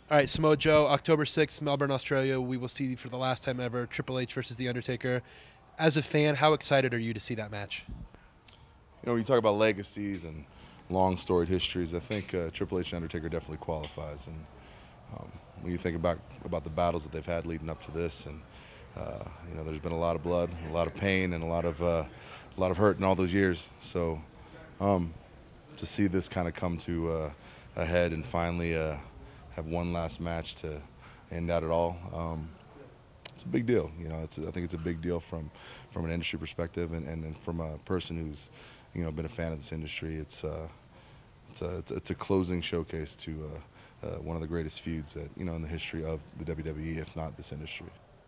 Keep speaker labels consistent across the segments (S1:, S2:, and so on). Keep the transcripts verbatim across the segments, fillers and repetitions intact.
S1: All right, Samoa Joe, October sixth, Melbourne, Australia. We will see for the last time ever Triple H versus The Undertaker. As a fan, how excited are you to see that match?
S2: You know, when you talk about legacies and long storied histories, I think uh, Triple H and Undertaker definitely qualifies. And um, when you think about about the battles that they've had leading up to this, and uh, you know, there's been a lot of blood, a lot of pain, and a lot of uh, a lot of hurt in all those years. So um, to see this kind of come to uh, a head and finally uh, have one last match to end out it all. Um, It's a big deal, you know. It's I think it's a big deal from, from an industry perspective, and, and, and from a person who's, you know, been a fan of this industry. It's uh, it's a it's, it's a closing showcase to uh, uh, one of the greatest feuds that you know in the history of the W W E, if not this industry.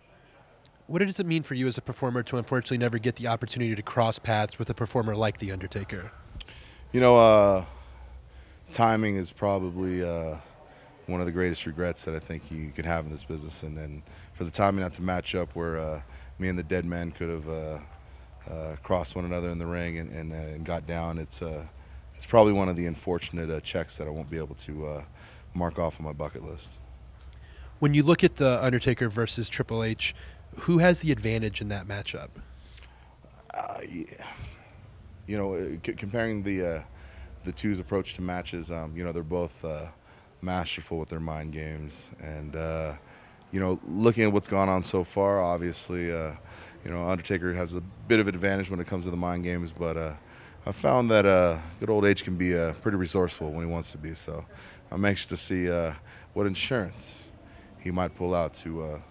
S1: What does it mean for you as a performer to unfortunately never get the opportunity to cross paths with a performer like The Undertaker?
S2: You know, uh, timing is probably uh, one of the greatest regrets that I think you could have in this business, and then for the timing not to match up where uh, me and the dead man could have uh, uh, crossed one another in the ring and, and, uh, and got down. It's uh, it's probably one of the unfortunate uh, checks that I won't be able to uh, mark off on my bucket list.
S1: When you look at The Undertaker versus Triple H, who has the advantage in that matchup?
S2: Uh, yeah. You know, uh, c comparing the uh, the two's approach to matches, um, you know, they're both uh, masterful with their mind games, and uh, you know, looking at what's gone on so far, obviously, uh, you know, Undertaker has a bit of advantage when it comes to the mind games, but uh, I found that uh, good old H can be uh, pretty resourceful when he wants to be. So I'm anxious to see uh, what insurance he might pull out to uh,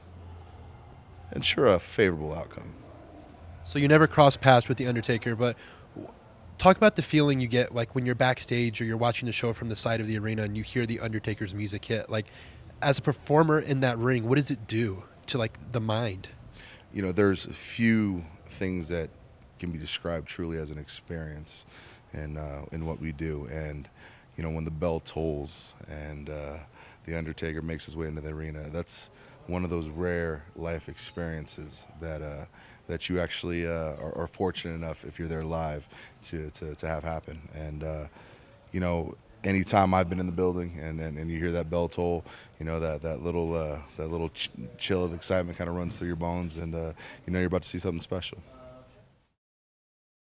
S2: ensure a favorable outcome.
S1: So you never cross paths with The Undertaker, but talk about the feeling you get like when you're backstage or you're watching the show from the side of the arena and you hear The Undertaker's music hit. Like, as a performer in that ring, what does it do to like the mind?
S2: You know, there's few things that can be described truly as an experience in uh, in what we do. And you know, when the bell tolls and uh, the Undertaker makes his way into the arena, that's one of those rare life experiences that uh, that you actually uh, are, are fortunate enough, if you're there live, to to, to have happen. And uh, you know, anytime I've been in the building and, and, and you hear that bell toll, you know, that that little uh, that little ch chill of excitement kind of runs through your bones, and uh, you know you're about to see something special.